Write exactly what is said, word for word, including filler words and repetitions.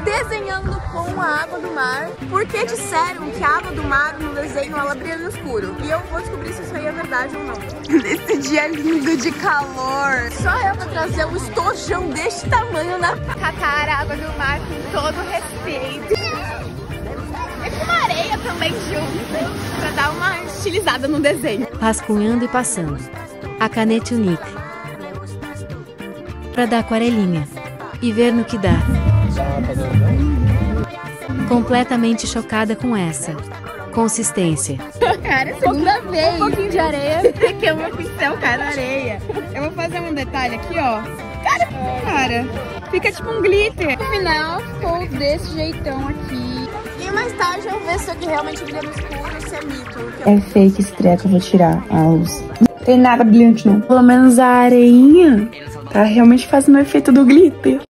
desenhando com a água do mar, porque disseram que a água do mar no desenho ela brilha no escuro. E eu vou descobrir se isso aí é verdade ou não. Nesse dia lindo de calor, só eu vou trazer um estojão deste tamanho na catar a água do mar com todo respeito. E com uma areia também junto, pra dar uma estilizada no desenho. Rascunhando e passando. A caneta Unique. Pra dar aquarelinha. E ver no que dá. Completamente chocada com essa consistência. Cara, segunda vez. Um pouquinho de areia, porque o meu pincel cai na areia. Eu vou fazer um detalhe aqui, ó. Cara, cara, fica tipo um glitter. No final, ficou desse jeitão aqui. E mais tarde eu vou ver se isso aqui realmente brilha no escuro ou se é mito. É fake esse treco, eu vou tirar a luz. Não tem nada brilhante, não. Pelo menos a areinha tá realmente fazendo o efeito do glitter.